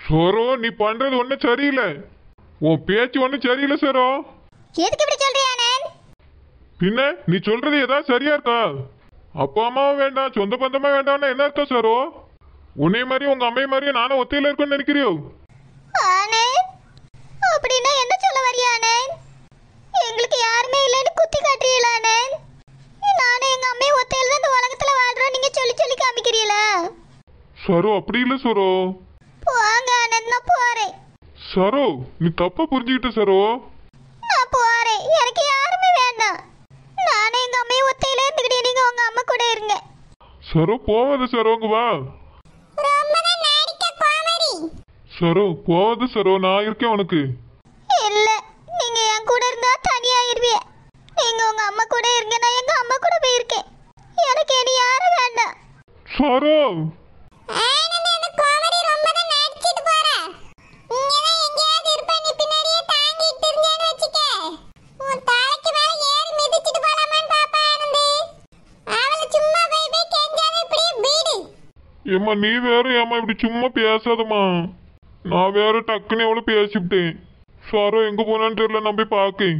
சரோ நீ பண்றது ஒன்றும் சரியில்லை. உன் பேச்சு ஒன்றும் சரியில்லை சரோ. எதுக்கு இப்படி சொல்றியானே? பின்ன நீ சொல்றது ஏதாவது சரியா இருக்கா? அப்பா அம்மாவும் வேண்டாம், சொந்த பந்தமா வேண்டாம்னா என்ன அர்த்தம் சரோ? உன்னை மாதிரி உங்க அம்மை மாதிரியும் நானும் ஒத்தையில இருக்குன்னு நினைக்கிறியோ? அப்படின்னா என்ன சொல்ல வரியானே? எங்களுக்கு யாருமே இல்லைன்னு குத்தி காட்டுறீங்களானே? நானும் எங்க அம்மையும் ஒத்தையில தான் இந்த உலகத்துல வாழ்றோம் நீங்க சொல்லி சொல்லி காமிக்கிறீங்களா? சரோ அப்படி இல்லை சரோ. போங்க ஆனந்த், நான் போறேன். சரோ நீ தப்பா புரிஞ்சுக்கிட்ட சரோ. நான் போறேன், எனக்கு யாருமே வேண்டாம். நானும் எங்க அம்மையும் ஒத்தையில இருந்துக்கிட்டே, நீங்க உங்க அம்மா கூட இருங்க. சரோ போவாத சரோ, இங்க வா. சரோ போவாத சரோ, நான் இருக்கேன் உனக்கு. இல்ல, நீங்க என் கூட இருந்தா தனியாயிருவிய. நீங்க உங்க அம்மா கூட இருங்க, நான் எங்க அம்மா கூட போயிருக்கேன். எனக்கு இனி யாரும் வேண்டாம். சரோ ஏம்மா நீ வேற ஏம்மா இப்படி சும்மா பேசாதம்மா. நான் வேற டக்குன்னு எவ்வளவு பேசிவிட்டேன். சரோ எங்க போனான்னு தெரியல, நான் போய் பார்க்கேன்.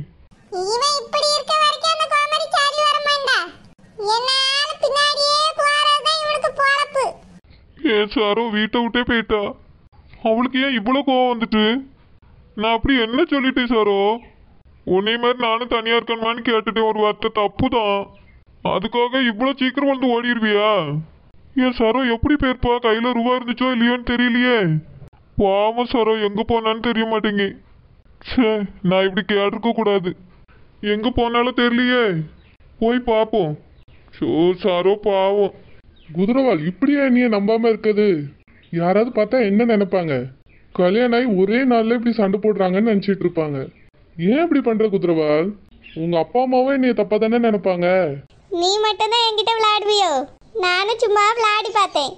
ஏன் சரோ வீட்டை விட்டே போயிட்டா? அவளுக்கு ஏன் இவ்வளவு கோவம் வந்துட்டு? நான் அப்படி என்ன சொல்லிட்டேன் சரோ? உன்னை மாதிரி நானும் தனியா இருக்கணுமான்னு கேட்டுட்டேன். ஒரு வார்த்தை தப்பு தான், அதுக்காக இவ்வளவு சீக்கிரம் வந்து ஓடிடுவியா? ஏன் சரோ எப்படி போயிருப்பா? கையில ரூபா இருந்துச்சோ இல்லையோன்னு தெரியலையே. பாவம் சரோ எங்க போனான்னு தெரிய மாட்டேங்க. சே, நான் இப்படி கேட்டிருக்க கூடாது. எங்க போனாலும் தெரியலையே, போய் பார்ப்போம். ஷோ சரோ பாவம். குதிரவால் இப்படியா நீ நம்பாம இருக்குது? யாராவது பார்த்தா என்ன நினைப்பாங்க? கல்யாணம் ஆகி ஒரே நாள்ல இப்படி சண்டை போடுறாங்கன்னு நினைச்சிட்டு இருப்பாங்க. ஏன் இப்படி பண்ற குதிரவால்? உங்க அப்பா அம்மாவே நீ தப்பா தானே நினைப்பாங்க. நீ மட்டும் தான் என்கிட்ட விளையாடுவியோ? நானும் சும்மா விளையாடி பார்த்தேன்.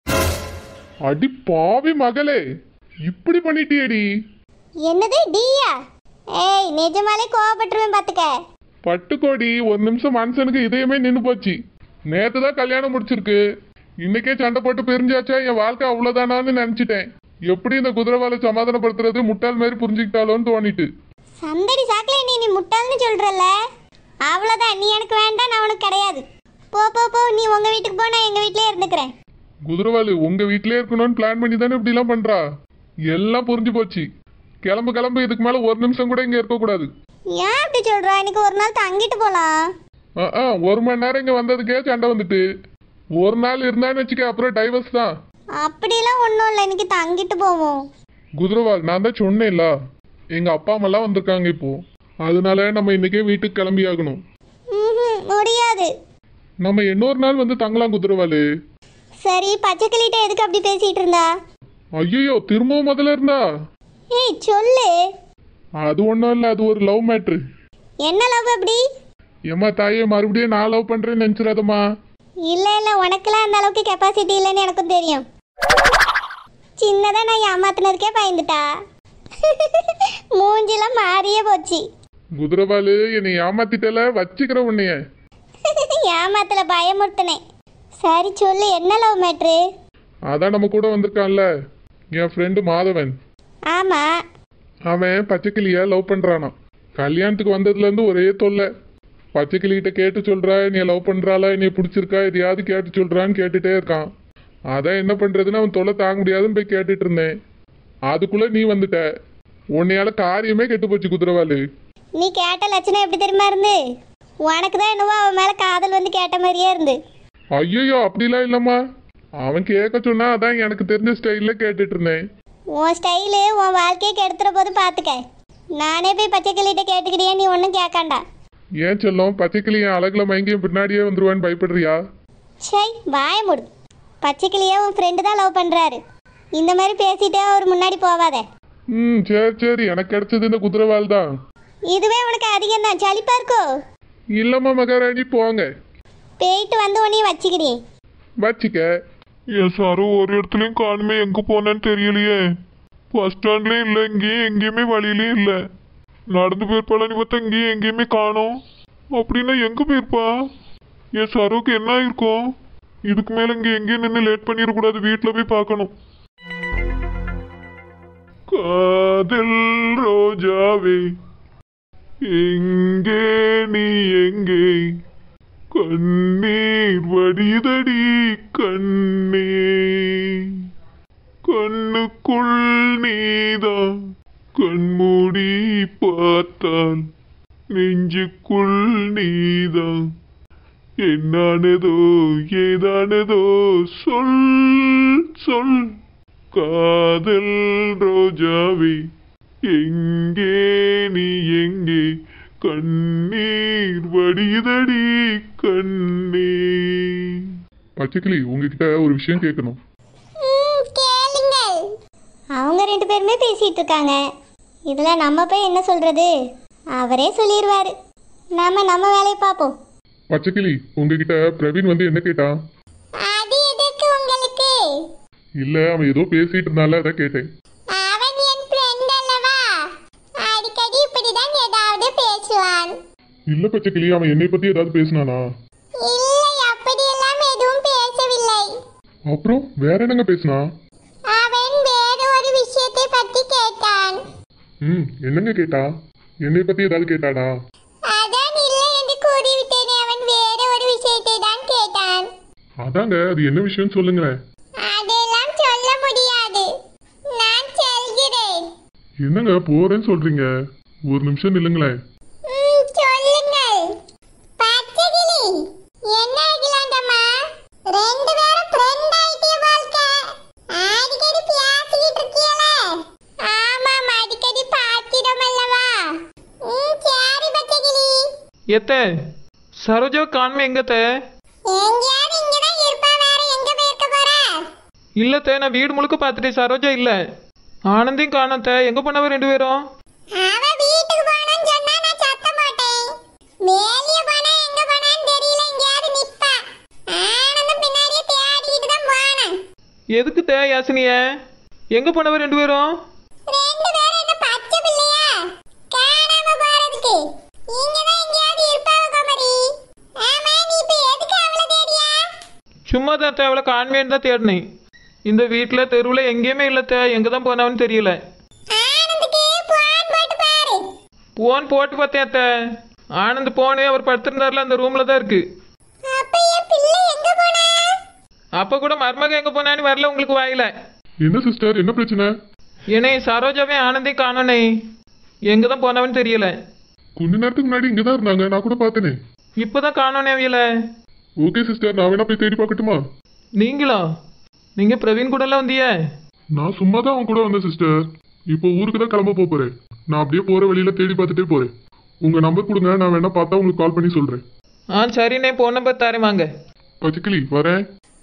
அடி பாவி மகளே, இப்படி பண்ணிட்டியடி. என்னது டியா? ஏய், நிஜமாலே கோவப்பட்டுருவேன் பாத்துக்க. பட்டுக்கோடி, ஒரு நிமிஷம் மனுஷனுக்கு இதயமே நின்று போச்சு. நேத்து தான் கல்யாணம் முடிச்சிருக்கு, இன்னைக்கே சண்டை போட்டு பிரிஞ்சாச்சா? என் வாழ்க்கை அவ்வளவுதானான்னு நினைச்சிட்டேன். எப்படி இந்த குதிரவாலை சமாதானப்படுத்துறது? முட்டாள் மாதிரி புரிஞ்சுக்கிட்டாலோன்னு தோணிட்டு. சந்தடி சாக்கில நீ முட்டாள்னு சொல்றல, அவ்வளவுதான். நீ எனக்கு வேண்டாம், நான் உனக்கு கிடையாது. போ போ போ, நீ உங்க வீட்டுக்கு போ, நான் எங்க வீட்லயே இருந்துக்கிறேன். குதிரவாலு உங்க வீட்லயே இருக்கணும்னு பிளான் பண்ணி தானே இப்படி எல்லாம் பண்றா? எல்லாம் புரிஞ்சு போச்சு. கிளம்பு கிளம்பு, இதுக்கு மேல ஒரு நிமிஷம் கூட இங்க இருக்க கூடாது. ஏன் அப்படி சொல்ற? இன்னைக்கு ஒரு நாள் தங்கிட்டு போலாம். ஒரு மணி நேரம் இங்க வந்ததுக்கே சண்டை வந்துட்டு. ஒரு நாள் இருந்தான்னு வச்சுக்க, அப்புறம் டைவர்ஸ் தான். அப்படிலாம் ஒன்றும் இல்லை, இன்னைக்கு தங்கிட்டு போவோம். குதிரவால் நான் தான் சொன்னேன்ல, எங்க அப்பா அம்மா எல்லாம் வந்திருக்காங்க இப்போ. அதனால நம்ம இன்னைக்கே வீட்டுக்கு கிளம்பி ஆகணும். முடியாது. நம்ம இன்னொரு நாள் வந்து தங்கலாம் குதிரவாலு. சரி, பச்சைக்கிளிட்ட எதுக்கு அப்படி பேசிட்டு இருந்தா? ஐயோ, திரும்பவும் முதல்ல இருந்தா? ஏய் சொல்லு. அது ஒன்றும் இல்லை, அது ஒரு லவ் மேட்ரு. என்ன லவ் அப்படி? ஏம்மா தாயே, மறுபடியும் நான் லவ் பண்றேன்னு நினைச்சிடாதம்மா. இல்ல இல்ல, உனக்குலாம் அந்த அளவுக்கு கெப்பாசிட்டி இல்லைன்னு எனக்கும் தெரியும். சின்னதா நான் ஏமாத்தினதுக்கே பயந்துட்டா. மூஞ்சிலாம் மாறியே போச்சு. குதிரவாலு என்னை ஏமாத்திட்டல, வச்சுக்கிற உன்னைய. ஏமாத்தல, பயமுறுத்தினேன். சரி சொல்லு, என்ன லவ் மேட்ரு? அதான் நம்ம கூட வந்திருக்கான்ல என் ஃப்ரெண்டு மாதவன். ஆமா. அவன் பச்சைக்கிளிய லவ் பண்றானா. கல்யாணத்துக்கு வந்ததுல இருந்து ஒரே தொல்லை. பச்சைக்கிளிகிட்ட கேட்டு சொல்றா, நீ லவ் பண்றாளா, நீ பிடிச்சிருக்கா, எதையாவது கேட்டு சொல்றான்னு கேட்டுட்டே இருக்கான். அதான் என்ன பண்றதுன்னு அவன் தொல்லை தாங்க முடியாதுன்னு போய் கேட்டுட்டு இருந்தேன். அதுக்குள்ள நீ வந்துட்ட. உன்னையால காரியமே கெட்டு போச்சு குதிரவாலு. நீ கேட்ட லட்சணம் எப்படி தெரியுமா இருந்து? உனக்கு தான் என்னவோ அவன் மேல காதல் வந்து கேட்ட மாதிரியே இருந்து. ஐயோ அப்படிலாம் இல்லம்மா, அவன் கேட்க சொன்னா அதான் எனக்கு தெரிஞ்ச ஸ்டைல்ல கேட்டுட்டு இருந்தேன். உன் ஸ்டைலு உன் வாழ்க்கையை கெடுத்துற போது பாத்துக்க. நானே போய் பச்சைக்கிளிட்ட கேட்டுக்கிட்டே, நீ ஒன்றும் கேட்காண்டா. ஏன் சொல்லும்? பச்சைக்கிளி என் அழகுல மயங்கியும் பின்னாடியே வந்துருவான்னு பயப்படுறியா? சை, வாய மூடு. பச்சைக்கிளியே உன் ஃப்ரெண்டு தான் லவ் பண்றாரு. இந்த மாதிரி பேசிட்டே அவர் முன்னாடி போவாத. சரி சரி, எனக்கு கிடைச்சது இந்த குதிரவால் தான். இதுவே உனக்கு அதிகம் தான். சளிப்பா இருக்கோ? இல்லம்மா மகாராணி, போங்க. போயிட்டு வந்து உன்னையும் வச்சுக்கிறேன். வச்சுக்க. ஏன் சரோ ஒரு இடத்துலயும் காணுமே, எங்க போனேன்னு தெரியலையே. பஸ் ஸ்டாண்ட்லயும் இல்லை, இங்கேயும் எங்கேயுமே வழியிலயும் இல்லை. நடந்து போயிருப்பாளு பார்த்தா இங்கேயும் எங்கேயுமே காணோம். அப்படின்னா எங்க போயிருப்பா? என் சரோக்கு என்ன ஆயிருக்கும்? இதுக்கு மேல இங்க எங்கேயும் நின்று லேட் பண்ணிடக்கூடாது, வீட்டில் போய் பார்க்கணும். காதல் ரோஜாவே எங்கே நீ எங்கே கண்ணீர் வடிதடி கண்ணே கண்ணுக்குள் நீதான் கண்மூடி பார்த்தால் நெஞ்சுக்குள் நீதான் என்னானதோ ஏதானதோ சொல் சொல் காதல் ரோஜாவே எங்கே நீ எங்கே கண்ணீர் வடிதடி கண்ணே. பச்சைக்கிளி உங்ககிட்ட ஒரு விஷயம் கேட்கணும். கேளுங்கள். அவங்க 2 பேருமே பேசிட்டு இருக்காங்க. இதுல நம்ம போய் என்ன சொல்றது? அவரே சொல்லிடுவாரு. நம்ம வேலையை பார்ப்போம். பச்சைக்கிளி உங்ககிட்ட பிரவீன் வந்து என்ன கேட்டான்? அது எதுக்கு உங்களுக்கு? இல்ல அவன் ஏதோ பேசிட்டு இருந்தால அதான் கேட்டேன். அவன் என் ஃப்ரெண்ட் அல்லவா, அடிக்கடி இப்படிதான் ஏதாவது பேசுவான். இல்ல பச்சைக்கிளி அவன் என்னை பத்தி ஏதாவது பேசினானா? இல்லை, அப்படியெல்லாம் எதுவும் பேசவில்லை. அப்புறம் வேற என்னங்க பேசினா? அவன் வேற ஒரு விஷயத்தை பத்தி கேட்டான். என்னங்க கேட்டா? என்னை பத்தி ஏதாவது கேட்டானா? அதான் இல்லை என்று கூறிவிட்டேனே, அவன் வேற ஒரு விஷயத்தை தான் கேட்டான். அதாங்க அது என்ன விஷயம் சொல்லுங்களேன். அதெல்லாம் சொல்ல முடியாது, நான் சொல்கிறேன். என்னங்க போறேன்னு சொல்றீங்க? ஒரு நிமிஷம் நில்லுங்களேன். சொல்லுங்கள். பச்சைக்கிளி என்ன அகிலாண்டம்மா, 2 பேரும் ஃப்ரெண்ட் ஆயிட்டே வாழ்க்க அடிக்கடி பேசிக்கிட்டு இருக்கீங்களே? ஆமாம், அடிக்கடி பார்க்கிறோம் அல்லவா? சரி பச்சைக்கிளி. எத்த சரோஜா காண்மை எங்கத்த? எங்கேயாவது இங்கதான் இருப்பா, வேற எங்க போயிருக்க போற? இல்லத்த நான் வீடு முழுக்க பார்த்துட்டேன், சரோஜா இல்ல. ஆனந்தையும் காணத்த, எங்க போனவ 2 பேரும்? அவ வீட்டுக்கு போனான்னு சொன்னா நான் சத்த மாட்டேன். மேலிய போனா எங்க போனான்னு தெரியல, எங்கேயாவது நிப்பா. ஆனந்தம் பின்னாடியே தேடிக்கிட்டு தான் போனேன். எதுக்கு தே யாசினிய? எங்க போனவ 2 பேரும்? 2 பேரும் என்ன பச்சை பிள்ளையா காணாம போறதுக்கு? இங்கதான் எங்கேயாவது இருப்பாவ குமரி. ஆமா, நீ இப்ப எதுக்கு அவளை தேடியா? சும்மா தான் அவளை காண்மையன்னு தான் தேடினேன். இந்த வீட்டில் தெருவில் எங்கேயுமே இல்லத்த, எங்கே தான் போனவன்னு தெரியல. ஆனந்துக்கு போன் போட்டு பாரு. போன் போட்டு பார்த்தேன் அத்த. ஆனந்த் போனே அவர் படுத்திருந்தாருல அந்த ரூமில் தான் இருக்கு. அப்ப என் பிள்ளை எங்க போனா? அப்போ கூட மருமக எங்கே போனான்னு வரல உங்களுக்கு வாயில. என்ன சிஸ்டர் என்ன பிரச்சனை? என்னை சரோஜாவே ஆனந்தையும் காணனே, எங்கே தான் போனவன்னு தெரியல. கொஞ்ச நேரத்துக்கு முன்னாடி இங்கதான் இருந்தாங்க, நான் கூட பார்த்தேனே. இப்போதான் காணோனே அவையில. ஓகே சிஸ்டர், நான் வேணா போய் தேடி பார்க்கட்டுமா? நீங்களா? நீங்கள் பிரவீன் கூடலாம் வந்தியே? நான் சும்மா தான் அவன் கூட வந்தேன் சிஸ்டர். இப்போ ஊருக்கு தான் கிளம்ப போறேன். நான் அப்படியே போற வழியில தேடி பார்த்துட்டே போறேன். உங்க நம்பர் கொடுங்க, நான் வேணா பார்த்தா உங்களுக்கு கால் பண்ணி சொல்றேன். சரிண்ணே, போன் நம்பர் தரேன் வாங்க. பச்சைக்கிளி வரேன்.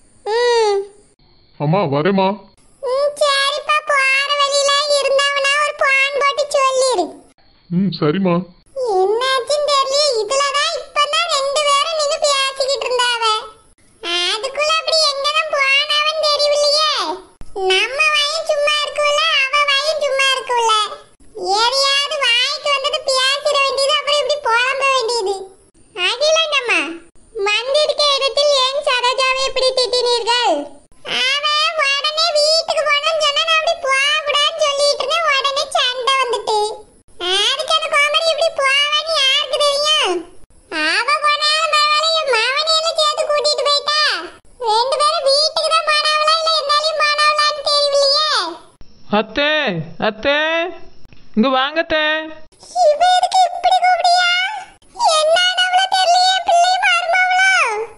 அம்மா வரேம்மா. சரிப்பா, போற வழியில இருந்தாவனா ஒரு போன் போட்டு சொல்லிரு. சரிம்மா. என்னாச்சுன்னு தெரியல, இதுலதான் இப்பதான் 2 பேரும் நின்னு பேசிக்கிட்டு இருந்தாவ. அதுக்குள்ள அப்படி எங்கதான் போனாவன்னு தெரியலையே. நம்ம வாயும் சும்மா இருக்குல்ல, அவ வாயும் சும்மா இருக்குல்ல. எதையாவது வாய்க்கு வந்தது பேசிட வேண்டியது, அப்புறம் இப்படி புலம்ப வேண்டியது. அகிலண்டம்மா, மந்திருக்க இடத்தில் ஏன் சரோஜாவை இப்படி திட்டினீர்கள்? அவ உடனே வீட்டுக்கு போனோம்னு சொன்னா நான் அப்படி போகக்கூடாதுன்னு சொல்லிட்டு இருந்தேன். உடனே சண்டை வந்துட்டு அதுக்கு அந்த கோமரி இப்படி போவான்னு யாருக்கு தெரியும்? அவ போனாலும் பரவாயில்ல, என் மவனையெல்லாம் சேர்த்து கூட்டிட்டு போயிட்டா. 2 பேரும் வீட்டுக்கு தான் போனாவளா இல்ல என்னாலையும் போனாவளான்னு தெரியலையே. அத்தே அத்தே இங்க வாங்கத்தே. இவ எதுக்கு இப்படி கூப்பிடியா? என்னன்னு தெரியலையே, பிள்ளை மருமவளோ?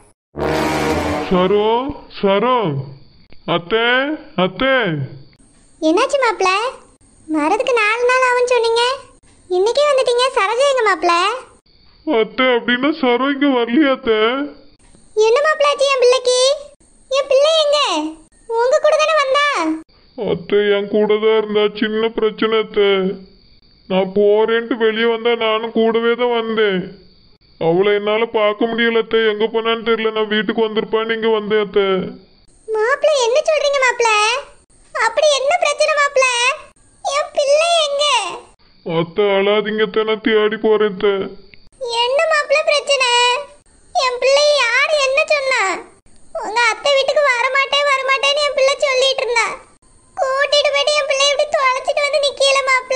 சரோ சரோ அத்தே அத்தே. என்னாச்சு மாப்ள? வரதுக்கு 4 நாள் ஆகும்னு சொன்னீங்க, இன்னைக்கே வந்துட்டீங்க. சரோஜா எங்க மாப்ள? அத்தை அப்படின்னா சரோ இங்க வரலையா அத்தை? என்ன மாப்ளாச்சு என் பிள்ளைக்கு? என் பிள்ளை எங்க? உங்க கூட தானே வந்தா? அத்தை என் கூட தான் இருந்தா. சின்ன பிரச்சனை அத்தை. நான் போறேன்ட்டு வெளியே வந்தா, நானும் கூடவே தான் வந்தேன். அவளை என்னால பார்க்க முடியல அத்தை, எங்க போனான்னு தெரியல. நான் வீட்டுக்கு வந்திருப்பான்னு இங்க வந்தேன் அத்தை. மாப்ள என்ன சொல்றீங்க மாப்ள? அப்படி என்ன பிரச்சனை மாப்ள? என் பிள்ளை எங்க? அத்தை அழாதீங்க அத்தை, நான் தேடி போறேன் அத்தை. என்ன மாப்ள பிரச்சனை? என் பிள்ளை யாரு என்ன சொன்னா? உங்க அத்தை வீட்டுக்கு வரமாட்டேன்னு என் பிள்ளை சொல்லிட்டு இருந்தா. கூட்டிட்டு போயிட்டு என் பிள்ளை இப்படி தொலைச்சிட்டு வந்து நிக்கல மாப்ள.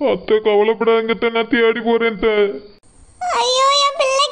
அத்தை கவலைப்படாதங்க நான் தேடி போறேன் ஐயோ என் பிள்ளை